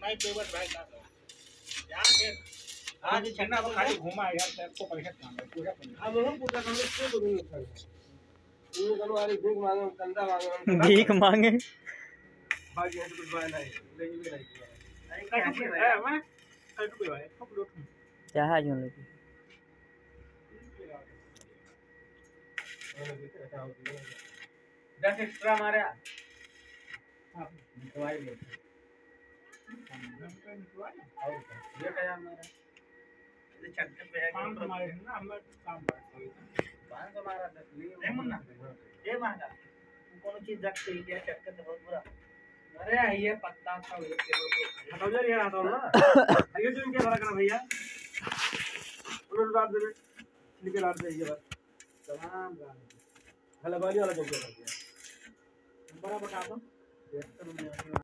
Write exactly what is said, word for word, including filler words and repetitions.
नहीं पेवर भाई का यार फिर आज छन्ना अब खाली घुमा यार तेरे को पैसा मांगे पूरा पैसा अब हम पूरा हम क्यों बोलूं सर ये करो वाली भीख मांगे कंधा मांगे भीख मांगे भाग ये तो बाय नहीं नहीं भी नहीं अरे है मैं कल तो भाई पकड़ो क्या है यूं लगी दस एक्स्ट्रा मारे हां दवाई ले ये क्या मारा ये छक्के पे है पांच मारे ना हम काम पांच मारा दस ले मुन्ना ये मांगा कौन चीज जग से ये छक्के तो बहुत बुरा अरे ये पत्ता सा हो गया हटाओ यार ये हटाओ ना ये जो क्या भरा करना भैया उन्होंने डाल दे निकल डाल दे ये बस तमाम गाने हलवानी वाला जो कर दिया बड़ा बता दो